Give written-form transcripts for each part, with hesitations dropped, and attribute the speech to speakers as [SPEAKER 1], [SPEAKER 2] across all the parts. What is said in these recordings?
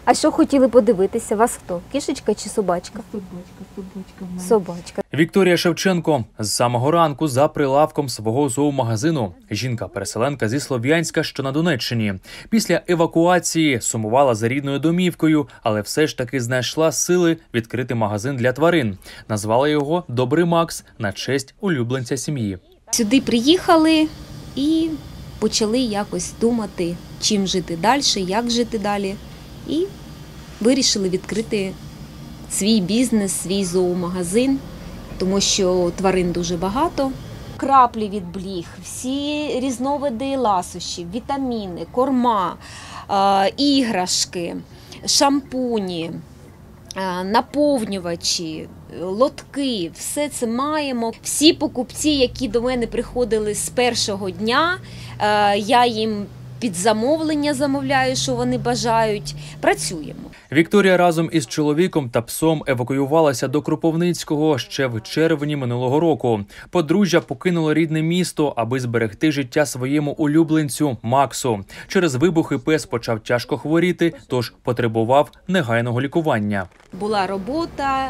[SPEAKER 1] А що хотіли подивитися? Вас хто? Кішечка чи собачка?
[SPEAKER 2] Собачка.
[SPEAKER 1] Собачка.
[SPEAKER 3] Вікторія Шевченко з самого ранку за прилавком свого зоомагазину. Жінка-переселенка зі Слов'янська, що на Донеччині. Після евакуації сумувала за рідною домівкою, але все ж таки знайшла сили відкрити магазин для тварин. Назвала його «Добрий Макс» на честь улюбленця сім'ї.
[SPEAKER 1] Сюди приїхали і почали якось думати, чим жити далі, як жити далі. І вирішили відкрити свій бізнес, свій зоомагазин, тому що тварин дуже багато. Краплі від бліг, всі різновиди ласощів, вітаміни, корма, іграшки, шампуні, наповнювачі, лотки, все це маємо. Всі покупці, які до мене приходили з першого дня, я їм під замовлення замовляю, що вони бажають. Працюємо.
[SPEAKER 3] Вікторія разом із чоловіком та псом евакуювалася до Кропивницького ще в червні минулого року. Подружжя покинуло рідне місто, аби зберегти життя своєму улюбленцю Максу. Через вибухи пес почав тяжко хворіти, тож потребував негайного лікування.
[SPEAKER 1] Була робота,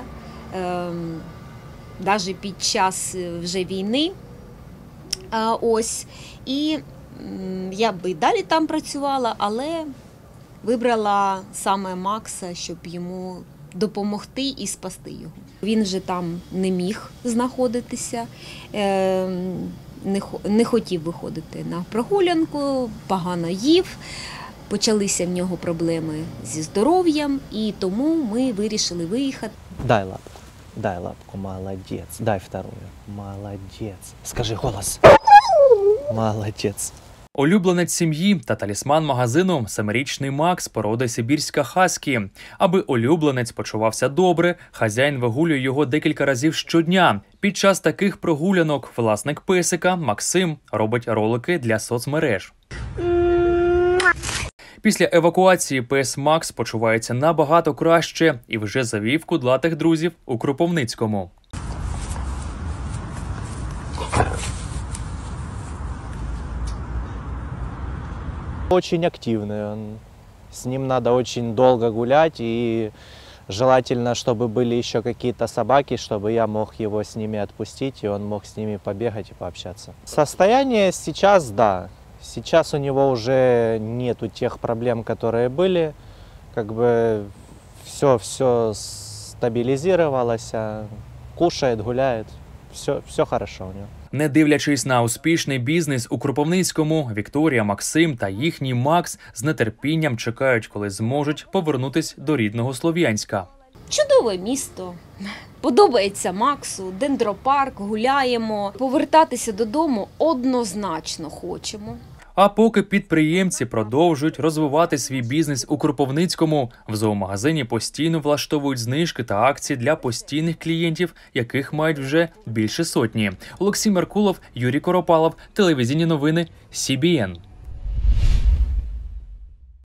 [SPEAKER 1] навіть під час вже війни. І я б і далі там працювала, але вибрала саме Макса, щоб йому допомогти і спасти його. Він вже там не міг знаходитися, не хотів виходити на прогулянку, погано їв, почалися в нього проблеми зі здоров'ям, і тому ми вирішили виїхати.
[SPEAKER 4] Дай лапку, молодець, дай вторую, молодець. Скажи голос. Молодець.
[SPEAKER 3] Улюбленець сім'ї та талісман магазину – 7-річний Макс породи сибірська хаскі. Аби улюбленець почувався добре, хазяїн вигулює його декілька разів щодня. Під час таких прогулянок власник песика Максим робить ролики для соцмереж. Після евакуації пес Макс почувається набагато краще і вже завів кудлатих друзів у Кропивницькому.
[SPEAKER 4] Очень активный он. С ним надо очень долго гулять, и желательно, чтобы были еще какие-то собаки, чтобы я мог его с ними отпустить, и он мог с ними побегать и пообщаться. Состояние сейчас, да. Сейчас у него уже нету тех проблем, которые были. Как бы все стабилизировалось, кушает, гуляет. Все хорошо у него.
[SPEAKER 3] Не дивлячись на успішний бізнес у Кропивницькому, Вікторія, Максим та їхній Макс з нетерпінням чекають, коли зможуть повернутись до рідного Слов'янська.
[SPEAKER 1] Чудове місто. Подобається Максу, дендропарк, гуляємо. Повертатися додому однозначно хочемо.
[SPEAKER 3] А поки підприємці продовжують розвивати свій бізнес у Кропивницькому, в зоомагазині постійно влаштовують знижки та акції для постійних клієнтів, яких мають вже більше сотні. Олексій Меркулов, Юрій Коропалов, телевізійні новини, СІБІН.